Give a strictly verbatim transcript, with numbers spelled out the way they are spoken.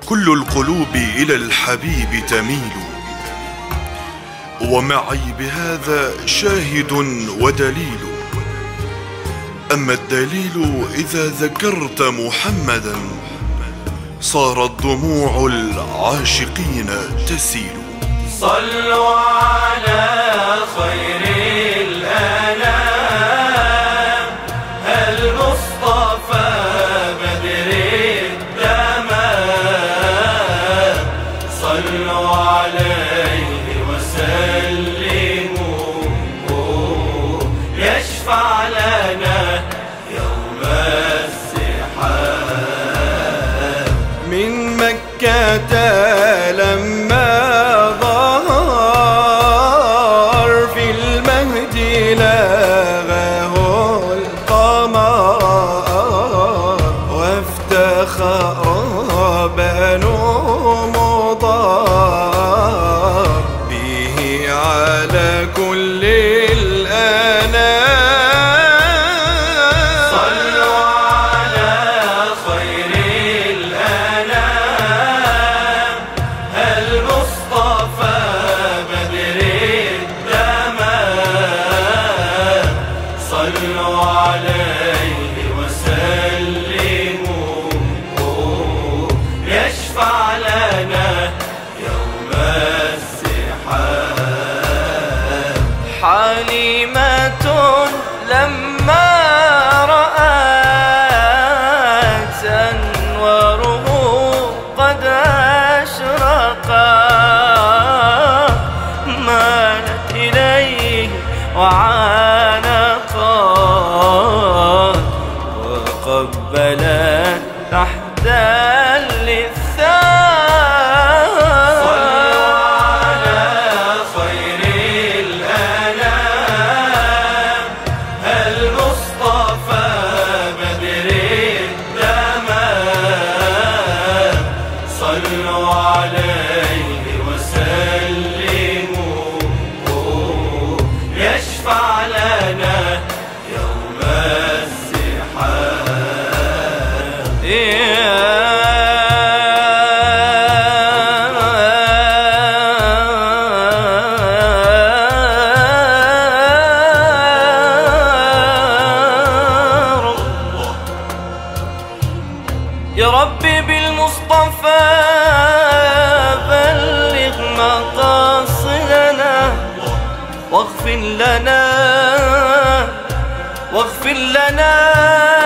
كل القلوب إلى الحبيب تميل، ومعي بهذا شاهد ودليل. أما الدليل إذا ذكرت محمدا صارت دموع العاشقين تسيل. صلوا على خير الأنام المصطفى بدر التمام، صلوا عليه وسلموا يشفع لنا يوم الزحام. من مكة لما بنو مضار به على كل الأنام. صلوا على خير الأنام المصطفى بدر التمام، صلوا عليه وسلموا يشفع لنا يوم الزحام. حليمة لما رأت أنواره قد أشرقا مالت إليه وعانقت وقبلت تحت اللسان. صلوا على خير الأنام المصطفى بدر التمام، صلوا عليه وسلموا يشفع لنا يوم الزحام. يا ربي بالمصطفى بلغ مقاصدنا واغفر لنا واغفر لنا